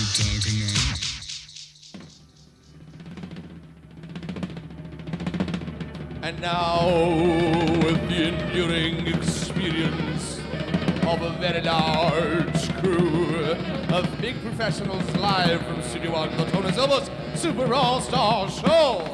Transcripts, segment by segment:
talking now? And now, with the enduring experience of a very large crew of big professionals live from Studio One, the Tony Silver's Super All-Star Show.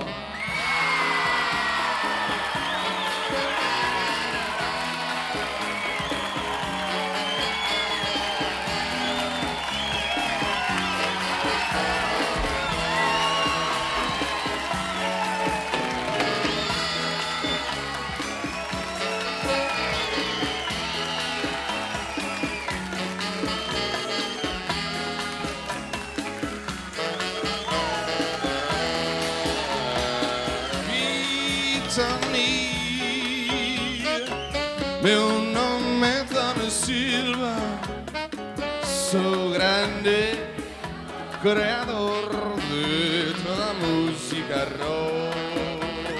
Meu nome é Tony Silva, sou grande criador de toda a música rock.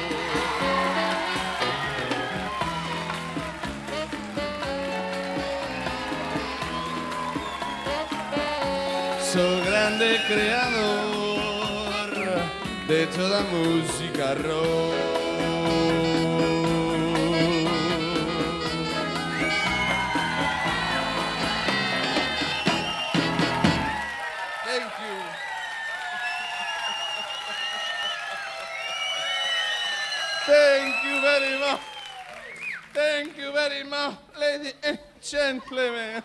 Sou grande criador de toda a música rock. Thank you very much, ladies and gentlemen.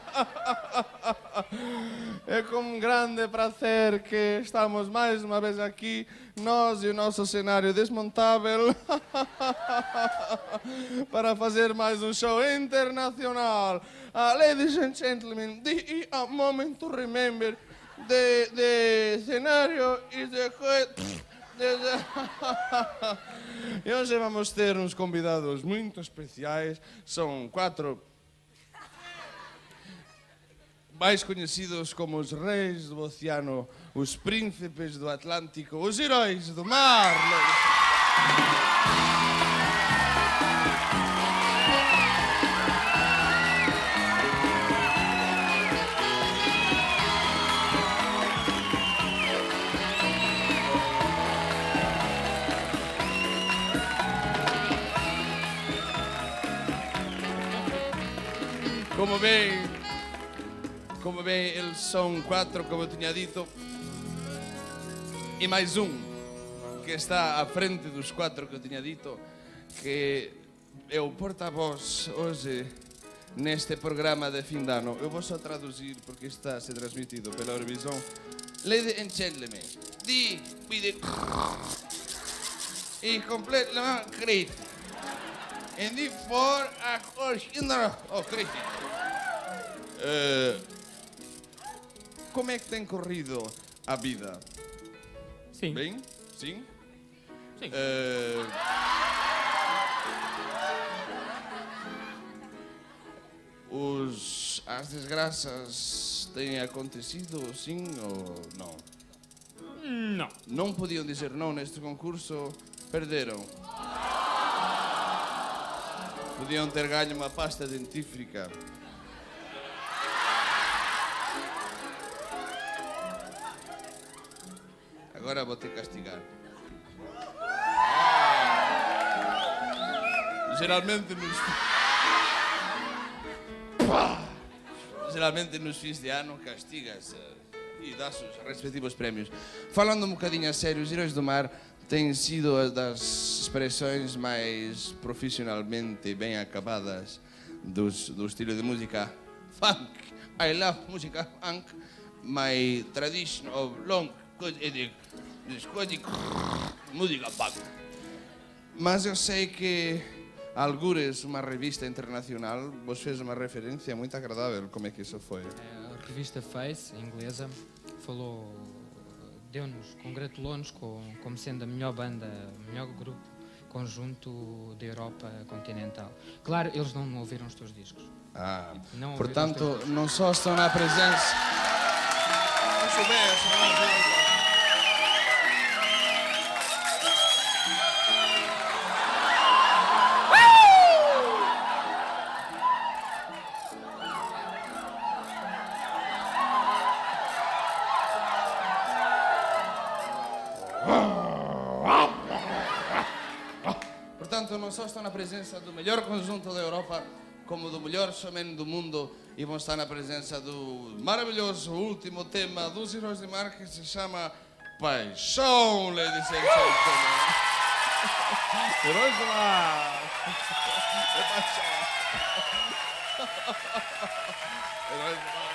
É com um grande prazer que estamos mais uma vez aqui, nós e o nosso cenário desmontável, para fazer mais um show internacional. Ladies and gentlemen, this is a moment to remember the scenario is the... E hoje vamos ter uns convidados muito especiais. São 4 mais conhecidos como os reis do oceano, os príncipes do Atlântico, os heróis do mar. Como bem, eles são 4, como eu tinha dito, e mais um que está à frente dos 4 que eu tinha dito, que é o porta-voz hoje neste programa de fim de ano. Eu vou só traduzir porque está a ser transmitido pela Eurovisão. Ladies and gentlemen, with the is completely crazy. And the for a course in the... Oh, crazy. Como é que tem corrido a vida? Sim. Bem? Sim? Sim. As desgraças têm acontecido, sim ou não? Não. Não podiam dizer não neste concurso, perderam. Podiam ter ganho uma pasta dentífrica. Agora vou ter que castigar. Geralmente nos fins de ano castigas e dás os respectivos prémios. Falando um bocadinho a sério, os Heróis do Mar têm sido uma das expressões mais profissionalmente bem acabadas do estilo de música funk. I love música funk, my tradition of long música funk. Mas eu sei que algures, uma revista internacional, vos fez uma referência muito agradável. Como é que isso foi? A revista Face, inglesa, falou, congratulou-nos como sendo a melhor banda, o melhor grupo, conjunto da Europa continental. Claro, eles não ouviram os teus discos. Não Portanto, não só estão na presença... Muito bem, portanto, não só estão na presença do melhor conjunto da Europa, como do melhor showman do mundo, e vão estar na presença do maravilhoso último tema dos Heróis do Mar, que se chama Paixão, ladies and gentlemen. Heróis do Mar. É paixão. Heróis do Mar.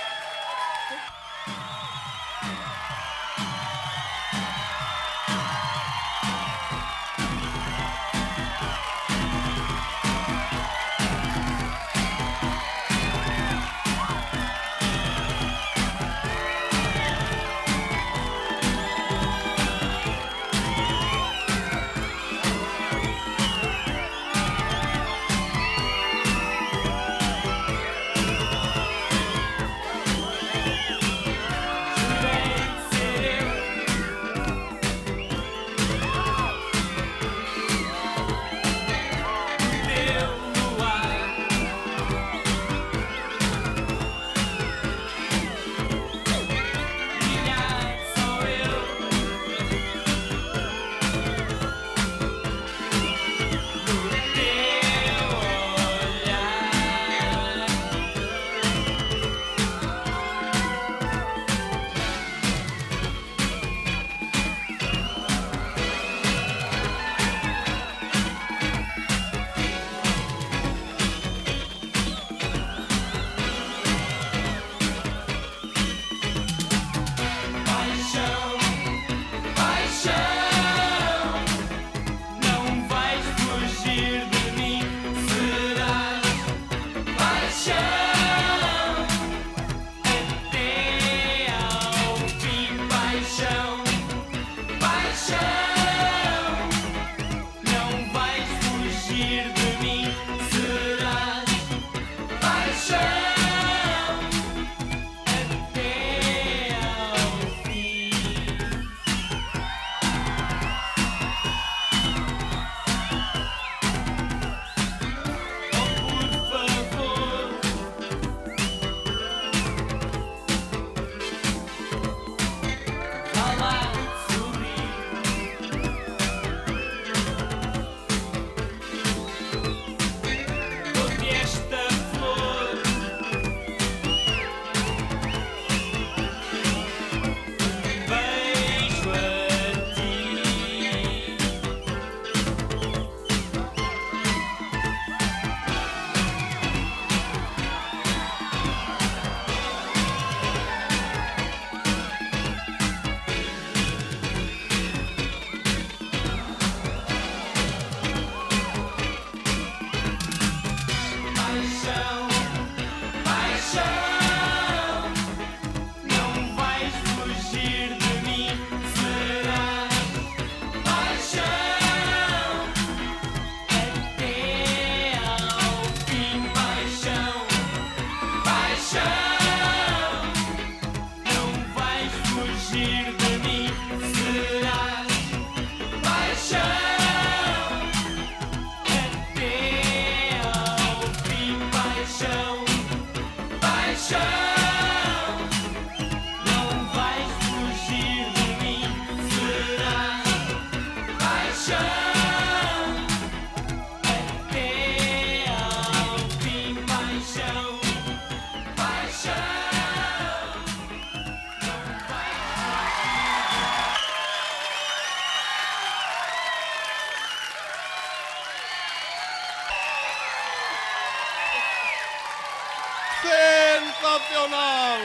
Sensacional!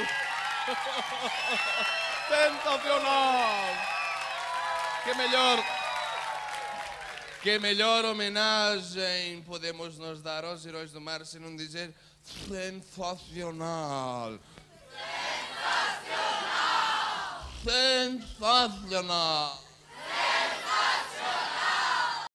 Sensacional! Que melhor homenagem podemos nos dar aos Heróis do Mar se não dizer sensacional! Sensacional! Sensacional!